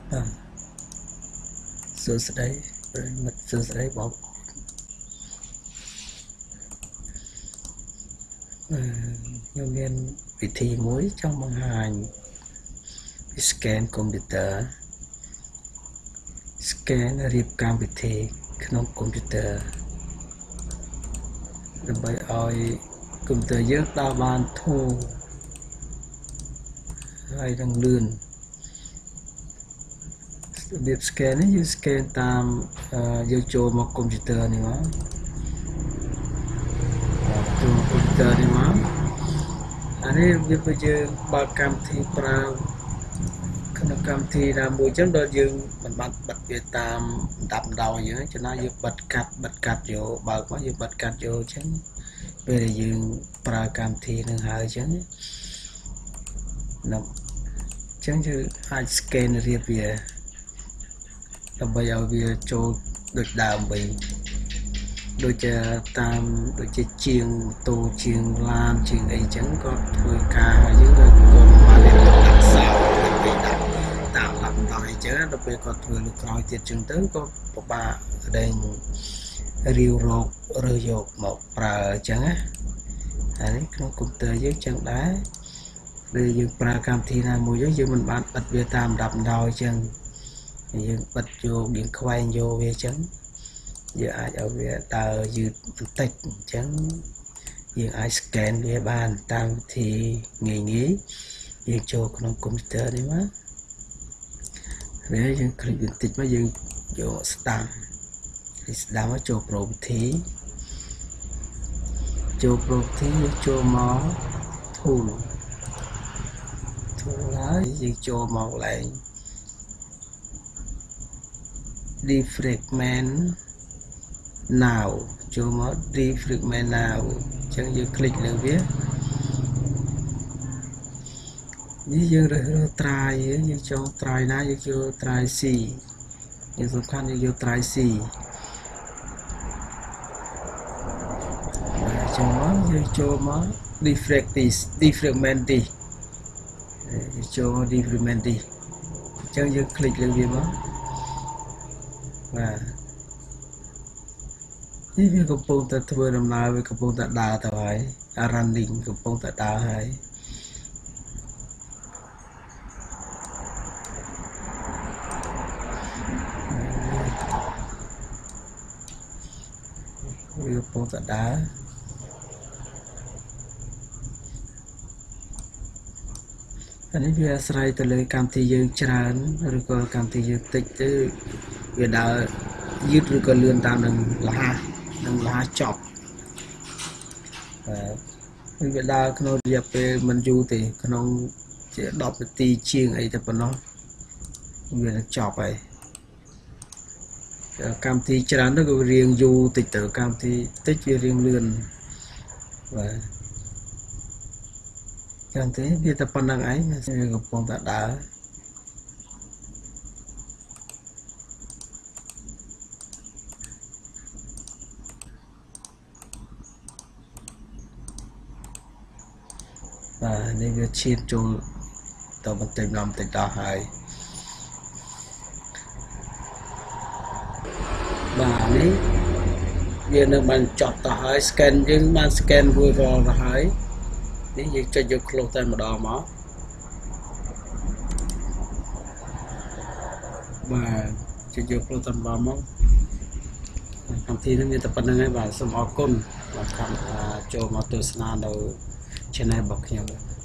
សួស្តីប្រិមិត្តសួស្តីបងខ្ញុំមានវិធីមួយចង់បង្ហាញពី scan កុំព្យូទ័រ scan រៀបកម្មវិធីក្នុងកុំព្យូទ័រដើម្បីឲ្យកុំព្យូទ័រយើងដើរបានធូរហើយនឹងលឿនរបៀប scan នេះយើង scan តាមយើងចូលមកកុំព្យូទ័រនេះមកចូលកុំព្យូទ័រនេះមកអានេះវាបើយើងបើកកម្មវិធីប្រើក្នុងកម្មវិធីណាមួយចឹងដល់យើងមិនបានបិទវាតាមដាប់ដោយយើងចំណាយយើងបិទកាត់យកបើកមកយើងបិទកាត់យកចឹងពេលដែលយើងប្រើកម្មវិធីនឹងហើយចឹងណាចឹងយើងអាច scan រៀបវាដើម្បីឲ្យវាចូលដូចដើមវិញដូចជាតាមដូចជាជាងម៉ូតូជាងឡានជាងអីចឹងក៏ធ្វើការយើងក៏បានរៀបដាក់សោដើម្បីដាក់តាមលំដាប់អីចឹងដល់ពេលគាត់ធ្វើលើក្រោយទៀតចឹងទៅក៏ពិបាកដេញរាវរករើសយកមកប្រើចឹងណាហើយនេះក្នុងកុំព្យូទ័រយើងចឹងដែរពេលយើងប្រើកម្មវិធីណាមួយយើងមិនបានបិទវាតាមដាប់ដោយចឹងយើងបិទយកយើងខ្វែងយកវាចឹងយើងអាចឲ្យវាដើរយឺតបន្តិចអញ្ចឹងយើងអាច scan វាបានតាមវិធីងាយយើងចូលក្នុងកុំព្យូទ័រនេះមកហើយយើងคลิกបន្តិចមកយើងយកស្ដាំមកចូលប្រូវិធីយើងចូលមក tool ហើយយើងចូលមកឡើង defragment now ចូលមក defragment now អញ្ចឹងយើងคลิกលើវានេះយើងរើសត្រាយយើងចង់ត្រាយណាយើងយកត្រាយ C យើងសំខាន់យើងយកត្រាយ C ចូលមកយើងចូលមក defragment នេះចូល defragment នេះអញ្ចឹងយើងคลิกលើវាមកបាទនេះវាកំពុងតែធ្វើដំណើរវាកំពុងតែដើរទៅហើយ running កំពុងតែដើរហើយវាកំពុងតែដើរអានេះវាអាស្រ័យទៅលើកម្មវិធីយើងច្រើនឬក៏កម្មវិធីយើងតិចទៅវាដើរយឺតឬក៏លឿនតាមនឹងលះចប់វាដើរក្នុងរយៈពេលមិនយូរទេក្នុងជា10នាទីជាងអីតែប៉ុណ្ណោះវានឹងចប់ហើយកម្មវិធីច្រើនទៅក៏រៀងយូរតិចទៅកម្មវិធីតិចវារៀងលឿនបាទចឹងទេវាតែប៉ុណ្្នឹងឯងវាកំពុងតែដើរបាទនេះវាឈានចូលទៅបន្តិចដល់ហើយបាទនេះវានៅបានចប់ទៅហើយ scan យើងបាន scan រួចរាល់ទៅហើយនេះយើងចុចយក close តែម្ដងមកបាទចុចយក close តែម្ដងមកកម្មវិធីនេះមានតែប៉ុណ្្នឹងហើយបាទសូមអរគុណបាទចូលមកទស្សនានៅ channel របស់ខ្ញុំ